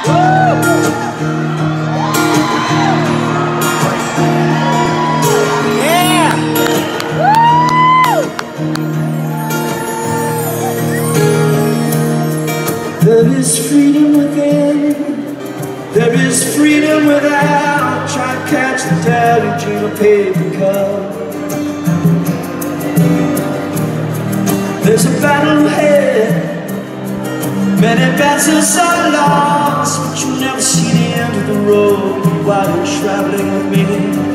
There is freedom within, there is freedom without. Try to catch the deluge in a paper cup. There's a battle ahead, many battles are lost, but you'll never see the end of the road while you're traveling with me.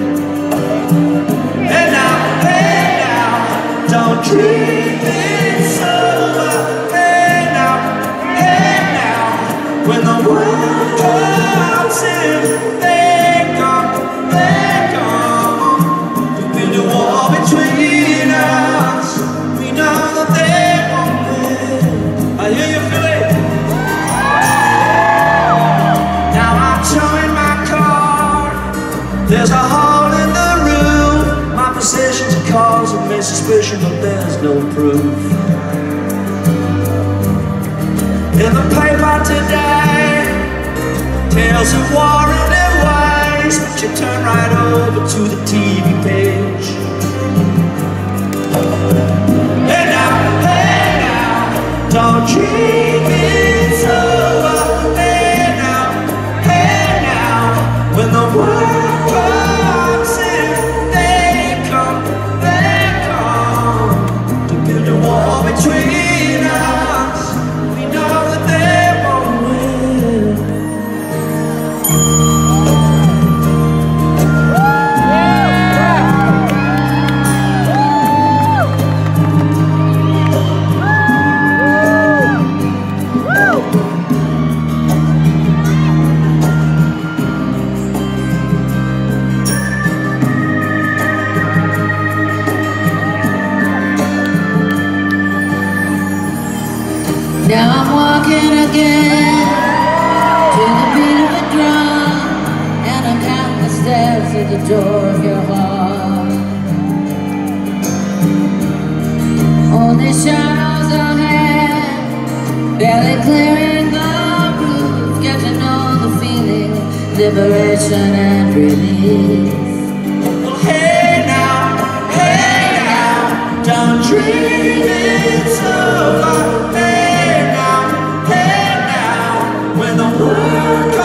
Hey now, don't dream it's over. When the world comes in, they come to build a wall between us. We know that they won't win. I hear you feel it. Now I'm towing my car. There's a hole in the roof. My possessions are causing me suspicion, but there's no proof. In the paper today, tales of war and their ways, but you turn right over to the TV page. Hey now, don't dream it's over. Hey now, when the world comes in, they come to build a wall between us. We know that they won't win. Now I'm walking again to the beat of a drum, and I'm counting the steps to the door of your heart. Only shadows ahead, barely clearing the roof. Get to know the feeling, liberation and release. Well, hey now, don't dream it's over. When the world